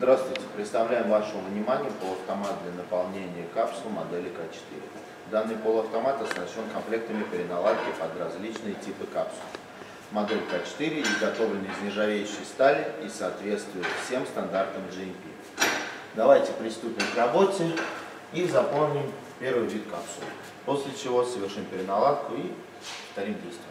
Здравствуйте! Представляем вашему вниманию полуавтомат для наполнения капсул модели К4. Данный полуавтомат оснащен комплектами переналадки под различные типы капсул. Модель К4 изготовлена из нержавеющей стали и соответствует всем стандартам GMP. Давайте приступим к работе и заполним первый вид капсулы, после чего совершим переналадку и повторим действие.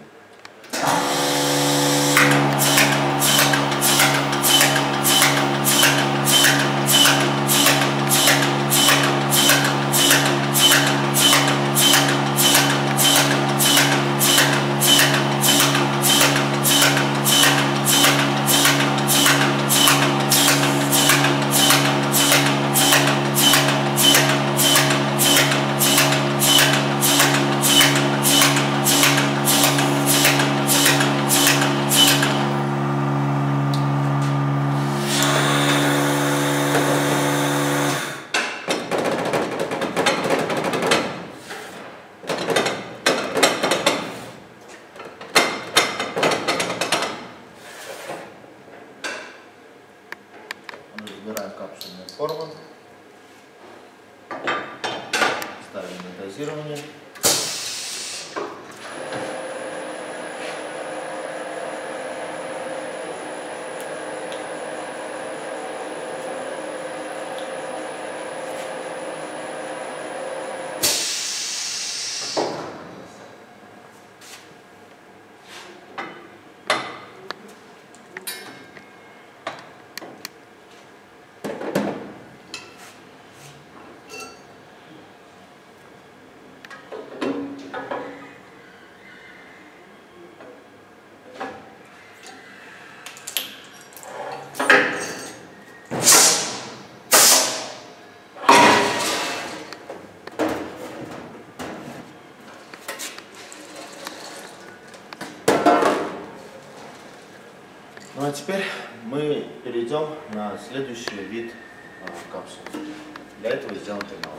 Разбираем капсульную форму, ставим на дозирование. Ну а теперь мы перейдем на следующий вид капсул. Для этого сделаем переналадку.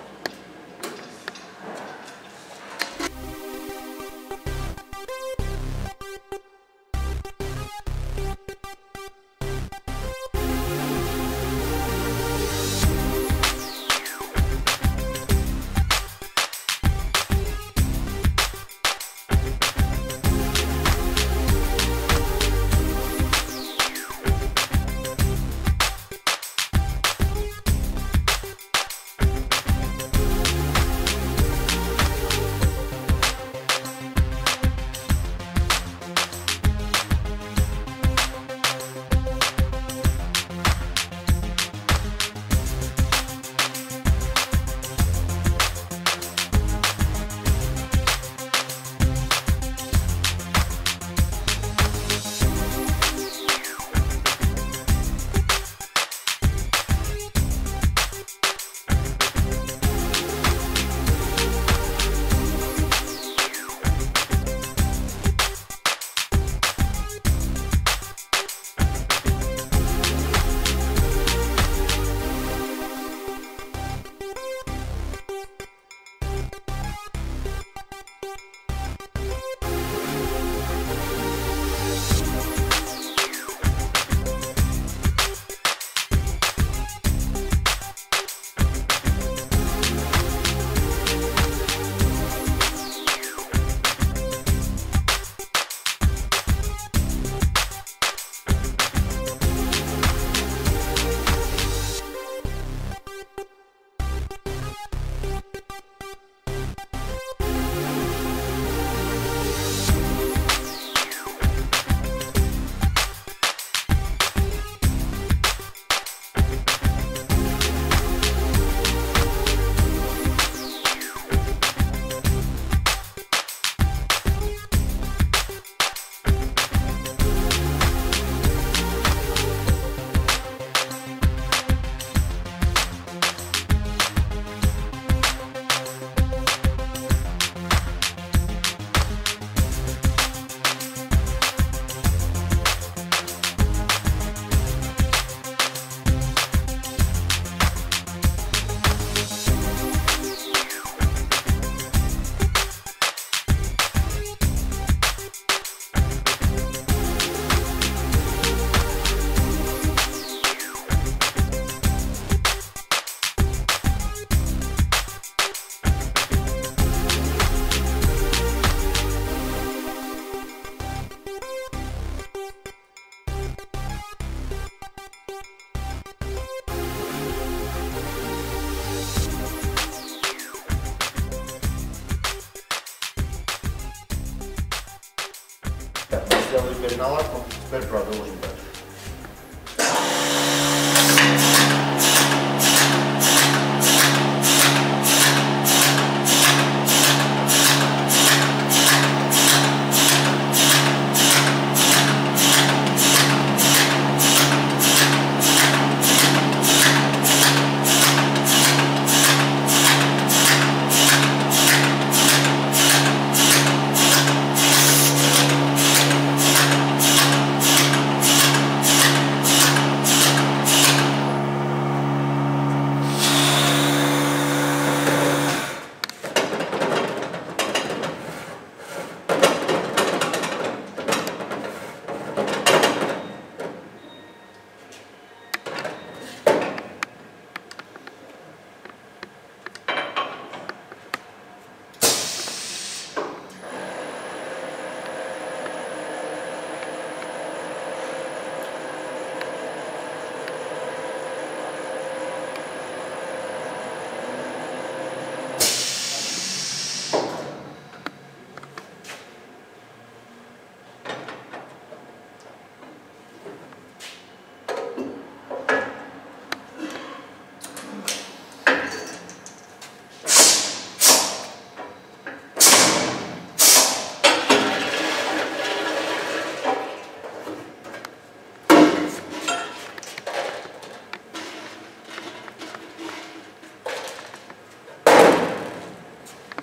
сделаю переналадку, теперь продолжим дальше.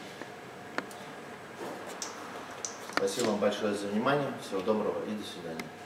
Спасибо вам большое за внимание. Всего доброго и до свидания.